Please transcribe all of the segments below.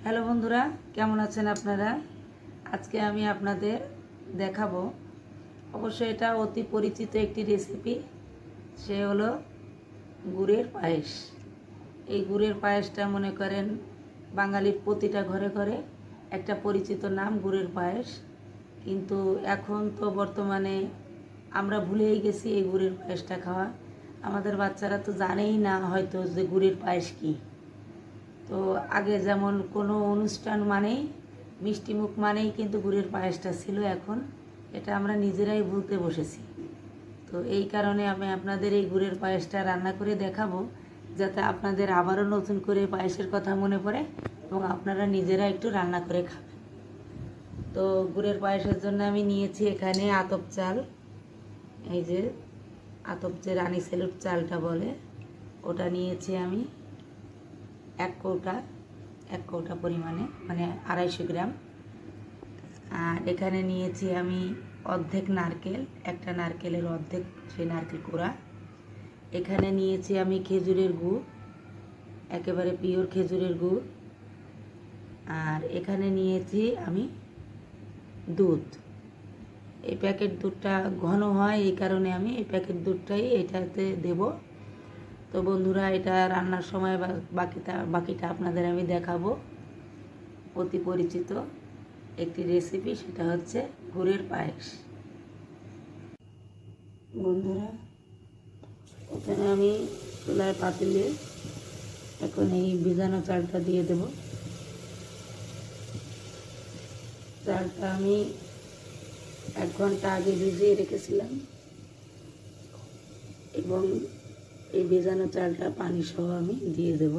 Hello বন্ধুরা, কেমন আছেন আপনারা? আজকে আমি আপনাদের দেখাবো, অবশ্যই এটা অতি পরিচিত একটি রেসিপি। সে হলো গুড়ের পায়েস। এই গুড়ের পায়েসটা মনে করেন বাঙালির প্রতিটা ঘরে ঘরে একটা পরিচিত নাম, গুড়ের পায়েস। কিন্তু এখন তো বর্তমানে আমরা ভুলেই গেছি এই গুড়ের পায়েসটা খাওয়া। আমাদের বাচ্চারা তো জানেই না হয়তো যে গুড়ের পায়েস কী। তো আগে যেমন কোনো অনুষ্ঠান মানেই মিষ্টিমুখ মানেই কিন্তু গুড়ের পায়েসটা ছিল, এখন এটা আমরা নিজেরাই ভুলতে বসেছি। তো এই কারণে আমি আপনাদের এই গুড়ের পায়েসটা রান্না করে দেখাবো, যাতে আপনাদের আবারও নতুন করে পায়েসের কথা মনে পড়ে এবং আপনারা নিজেরা একটু রান্না করে খাবেন। তো গুড়ের পায়েসের জন্য আমি নিয়েছি এখানে আতপ চাল। এই যে আতপ যে রানী সেলুট চালটা বলে, ওটা নিয়েছি আমি এক কৌটা পরিমাণে, মানে 250 গ্রাম। আর এখানে নিয়েছি আমি অর্ধেক নারকেল, একটা নারকেলের অর্ধেক, সেই নারকেল কোড়া। এখানে নিয়েছি আমি খেজুরের গুড়, একেবারে পিওর খেজুরের গুড়। আর এখানে নিয়েছি আমি দুধ। এই প্যাকেট দুধটা ঘন হয়, এই কারণে আমি এই প্যাকেট দুধটাই এটাতে দেব। তো বন্ধুরা, এটা রান্নার সময় বাকিটা আপনাদের আমি দেখাবো। অতি পরিচিত একটি রেসিপি, সেটা হচ্ছে গুড়ের পায়েস। বন্ধুরা, এখানে আমি চুলায় পাতিলে এখন এই ভিজানো চালটা দিয়ে দেব। চালটা আমি 1 ঘন্টা আগে ভিজিয়ে রেখেছিলাম এবং এই ভেজানো চালটা পানি সহ আমি দিয়ে দেব।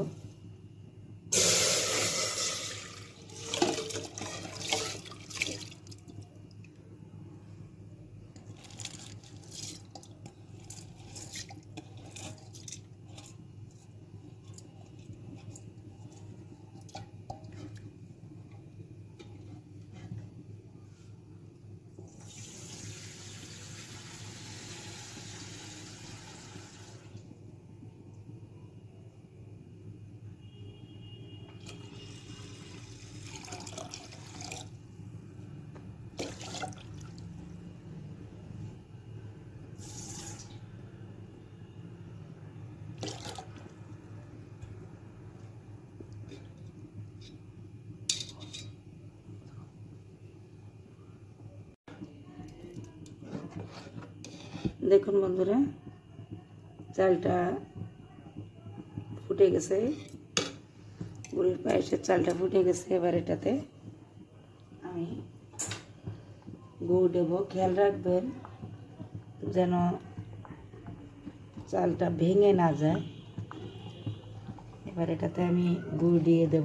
দেখুন বন্ধুরা, চালটা ফুটে গেছে, গুড়ের পায়েসের চালটা ফুটে গেছে। এবার এটাতে আমি গুড় দেবো। খেয়াল রাখবেন যেন চালটা ভেঙে না যায়। এবার এটাতে আমি গুড় দিয়ে দেব।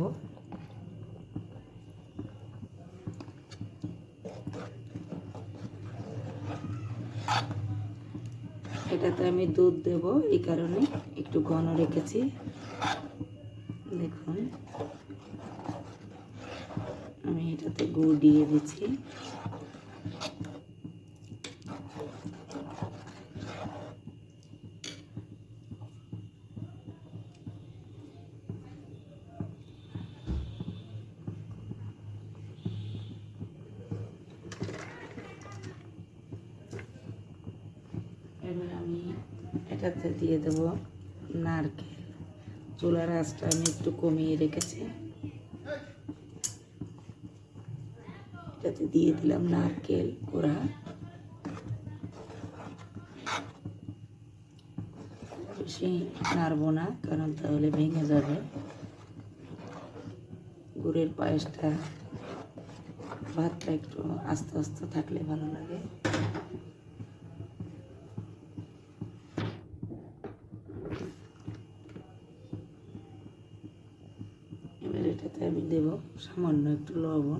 এটাতে আমি দুধ দেব, এই কারণে একটু ঘন রেখেছি। দেখুন, আমি এটাতে গুড় দিয়ে দিচ্ছি। এবার আমি এটাতে দিয়ে দেব নারকেল। চুলার আঁচটা আমি একটু কমিয়ে রেখেছি। এটাতে দিয়ে দিলাম নারকেল কোড়া। বেশি নাড়বো না, কারণ তাহলে ভেঙে যাবে। গুড়ের পায়েসটা ভাতটা একটু আস্তে আস্তে থাকলে ভালো লাগে। এবার এটাতে আমি দেব সামান্য একটু লবণ।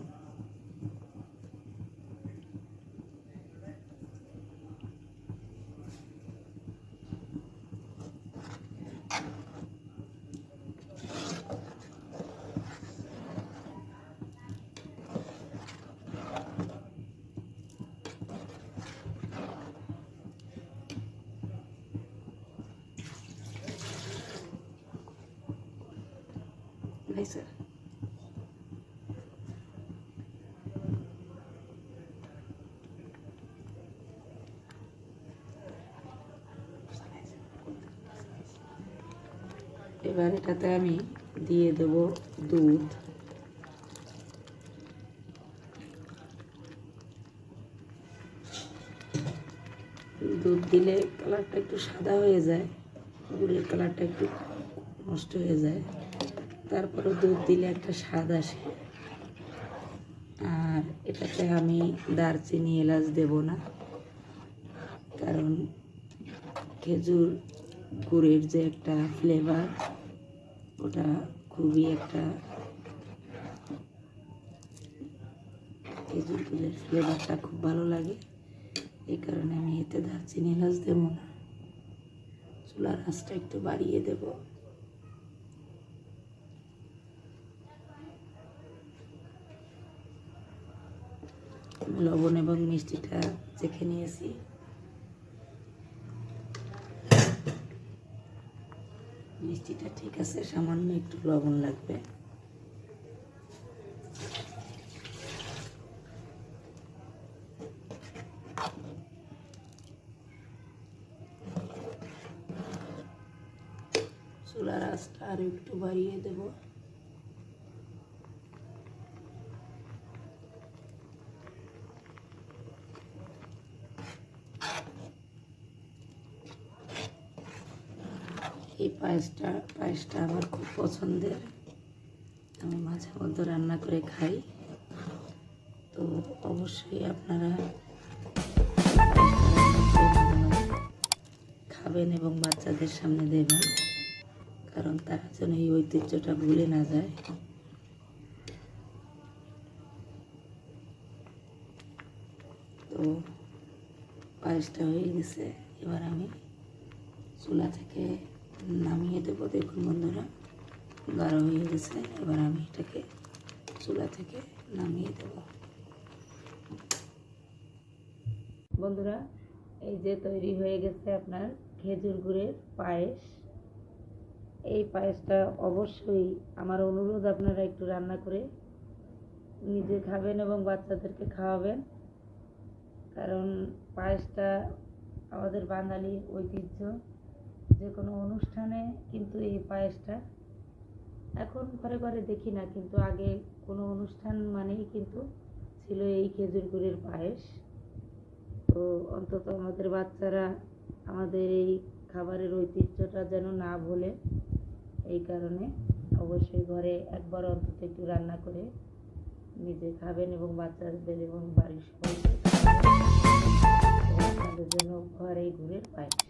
স্যার, এবার এটাতে আমি দিয়ে দেব দুধ। দুধ দিলে কালারটা একটু সাদা হয়ে যায়, গুড়ের কালারটা একটু নষ্ট হয়ে যায়, তারপরে দুধ দিলে একটা স্বাদ আসে। আর এটাতে আমি দারচিনি এলাচ দেব না, কারণ খেজুর গুড়ের যে একটা ফ্লেভার, ওটা খুবই একটা খেজুর গুড়ের ফ্লেভারটা খুব ভালো লাগে, এই কারণে আমি এতে দারচিনি এলাচ দেব না। চুলার আঁচটা একটু বাড়িয়ে দেব। লবণ এবং মিষ্টিটা চেখে নিয়েছি। মিষ্টিটা ঠিক আছে, সামান্য একটু লবণ লাগবে। চুলার আঁচটা আরো একটু বাড়িয়ে দেব। এই পায়েসটা আমার খুব পছন্দের, আমি মাঝে মধ্যে রান্না করে খাই। তো অবশ্যই আপনারা খাবেন এবং বাচ্চাদের সামনে দেবেন, কারণ তারা যেন এই ঐতিহ্যটা ভুলে না যায়। তো পায়েসটা হয়ে গেছে, এবার আমি চুলা থেকে নামিয়ে দেবো। দেখুন বন্ধুরা, গাঢ় হয়ে গেছে, এবার আমি এটাকে চুলা থেকে নামিয়ে দেব। বন্ধুরা, এই যে তৈরি হয়ে গেছে আপনার খেজুর গুড়ের পায়েস। এই পায়েসটা অবশ্যই আমার অনুরোধ, আপনারা একটু রান্না করে নিজে খাবেন এবং বাচ্চাদেরকে খাওয়াবেন, কারণ পায়েসটা আমাদের বাঙালির ঐতিহ্য। যে কোনো অনুষ্ঠানে কিন্তু এই পায়েসটা এখন ঘরে ঘরে দেখি না, কিন্তু আগে কোনো অনুষ্ঠান মানেই কিন্তু ছিল এই খেজুর গুড়ের পায়েস। তো অন্তত আমাদের বাচ্চারা আমাদের এই খাবারের ঐতিহ্যটা যেন না ভোলে, এই কারণে অবশ্যই ঘরে একবার অন্তত একটু রান্না করে নিজে খাবেন এবং বাচ্চাদের এবং বাড়ির সবাইকে খাওয়াবেন। আপনাদের জন্য ঘরে গুড়ের পায়েস।